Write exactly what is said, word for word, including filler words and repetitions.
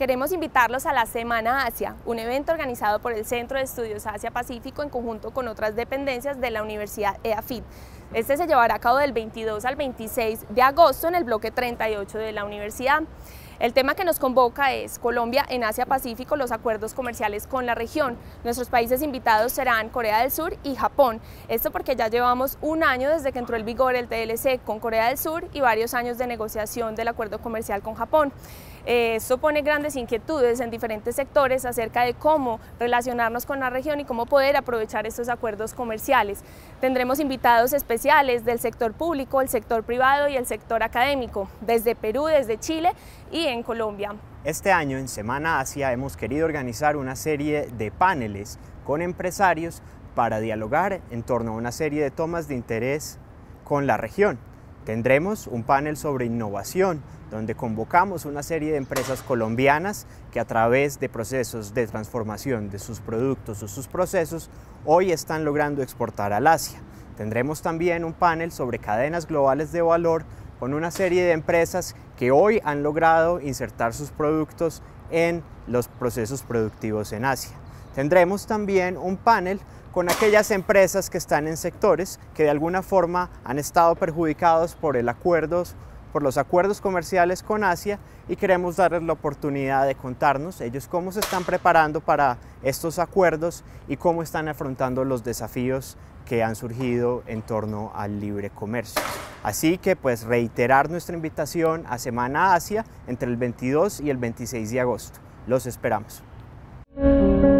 Queremos invitarlos a la Semana Asia, un evento organizado por el Centro de Estudios Asia-Pacífico en conjunto con otras dependencias de la Universidad E A F I T. Este se llevará a cabo del veintidós al veintiséis de agosto en el bloque treinta y ocho de la universidad. El tema que nos convoca es Colombia en Asia-Pacífico, los acuerdos comerciales con la región. Nuestros países invitados serán Corea del Sur y Japón. Esto porque ya llevamos un año desde que entró en vigor el T L C con Corea del Sur y varios años de negociación del acuerdo comercial con Japón. Esto pone grandes inquietudes en diferentes sectores acerca de cómo relacionarnos con la región y cómo poder aprovechar estos acuerdos comerciales. Tendremos invitados especiales del sector público, el sector privado y el sector académico, desde Perú, desde Chile y en Colombia. Este año en Semana Asia hemos querido organizar una serie de paneles con empresarios para dialogar en torno a una serie de tomas de interés con la región. Tendremos un panel sobre innovación, donde convocamos una serie de empresas colombianas que a través de procesos de transformación de sus productos o sus procesos, hoy están logrando exportar al Asia. Tendremos también un panel sobre cadenas globales de valor con una serie de empresas que hoy han logrado insertar sus productos en los procesos productivos en Asia. Tendremos también un panel con aquellas empresas que están en sectores que de alguna forma han estado perjudicados por el acuerdos, por los acuerdos comerciales con Asia, y queremos darles la oportunidad de contarnos ellos cómo se están preparando para estos acuerdos y cómo están afrontando los desafíos que han surgido en torno al libre comercio. Así que pues reiterar nuestra invitación a Semana Asia entre el veintidós y el veintiséis de agosto. Los esperamos.